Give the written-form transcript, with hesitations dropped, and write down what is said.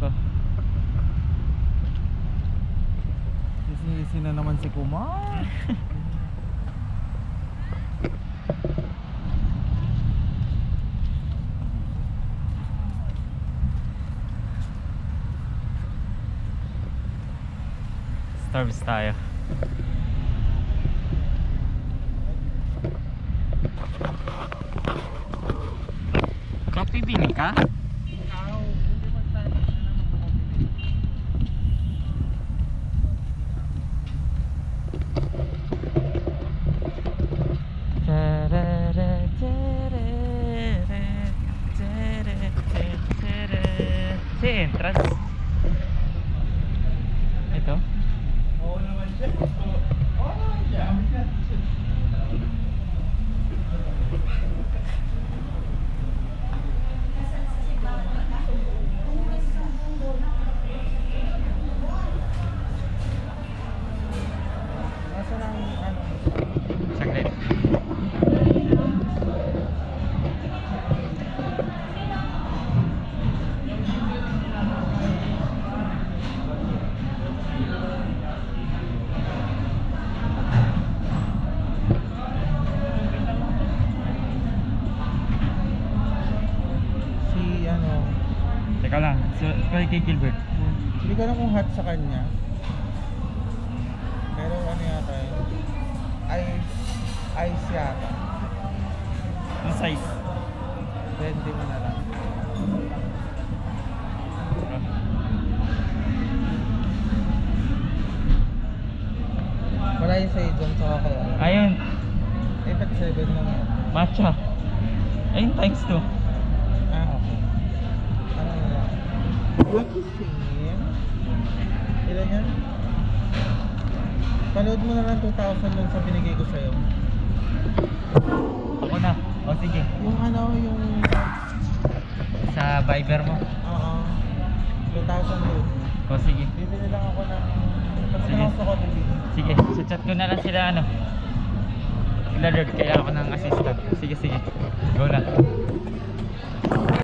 ko. Sisi na naman si Kumar. Starbucks tayo. Kopi bini ka? Si entrance. Ito. Oo naman siya. Oo naman siya. Nasaan ang ano? Saglit. Si ano? Teka lang. So, kay Gilbert. Hindi ko alam kung hot sa kanya. Pero ano yata yun? Ice yata. Ang size. 20 mo na lang. Wala yung sa John tsaka kaya. Ayun. Eh, ba't 7 lang yan? Matcha. Ayun, times 2. Ah, okay. Ano na lang? Lucky Sim? Ilan yan? Panood mo na lang 2,000 dun sa binigay ko sa'yo. Ako na. O sige. Yung ano, yung... Sa Viber mo. Oo. 2,000 dun. O sige. Bibili lang ako ng... Sige. Sige. Sa ko bibili. Sige. Chat ko na lang sila ano. Sila Lord. Kailangan ko ng assistant. Sige, sige. Go na.